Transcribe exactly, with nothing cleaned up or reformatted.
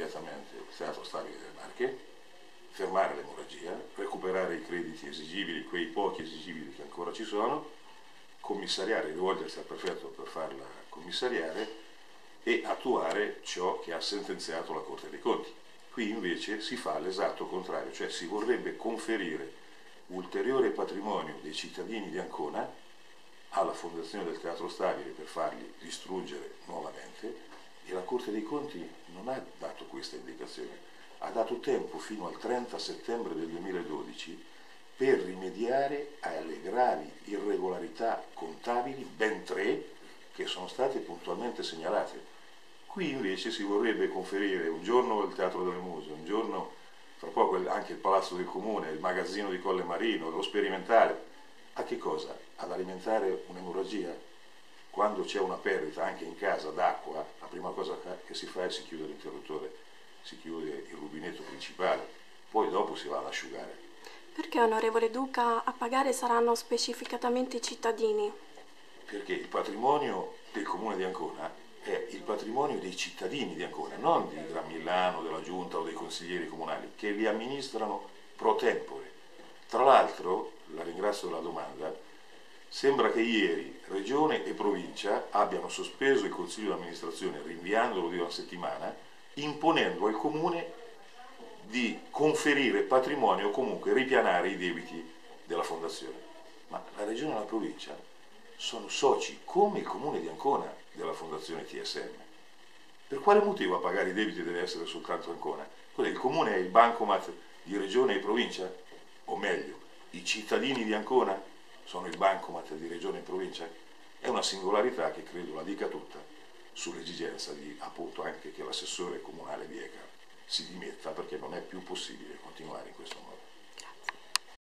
immediatamente il Teatro Stabile delle Marche, fermare l'emorragia, recuperare i crediti esigibili, quei pochi esigibili che ancora ci sono, commissariare, rivolgersi al prefetto per farla commissariare e attuare ciò che ha sentenziato la Corte dei Conti. Qui invece si fa l'esatto contrario, cioè si vorrebbe conferire ulteriore patrimonio dei cittadini di Ancona alla Fondazione del Teatro Stabile per farli distruggere nuovamente, e la Corte dei Conti non ha dato questa indicazione, ha dato tempo fino al trenta settembre del duemiladodici per rimediare alle gravi irregolarità contabili, ben tre, che sono state puntualmente segnalate. Qui invece si vorrebbe conferire un giorno il Teatro delle Muse, un giorno, fra poco anche il Palazzo del Comune, il magazzino di Colle Marino, lo sperimentale. A che cosa? Ad alimentare un'emorragia? Quando c'è una perdita anche in casa d'acqua, la prima cosa che si fa è si chiude l'interruttore, si chiude il rubinetto principale, poi dopo si va ad asciugare. Perché, onorevole Duca, a pagare saranno specificatamente i cittadini? Perché il patrimonio del Comune di Ancona è il patrimonio dei cittadini di Ancona, non di Gran Millano, della Giunta o dei consiglieri comunali, che li amministrano pro tempore. Tra l'altro, la ringrazio della domanda, sembra che ieri Regione e Provincia abbiano sospeso il Consiglio di amministrazione, rinviandolo di una settimana, imponendo al Comune di conferire patrimonio o comunque ripianare i debiti della Fondazione. Ma la Regione e la Provincia sono soci, come il Comune di Ancona, della Fondazione T S M. Per quale motivo a pagare i debiti deve essere soltanto Ancona? Cos'è, il Comune è il bancomat di Regione e Provincia? O meglio, i cittadini di Ancona sono il bancomat di Regione e Provincia? È una singolarità che credo la dica tutta sull'esigenza di, appunto, anche che l'assessore comunale Vieca si dimetta, perché non è più possibile continuare in questo modo.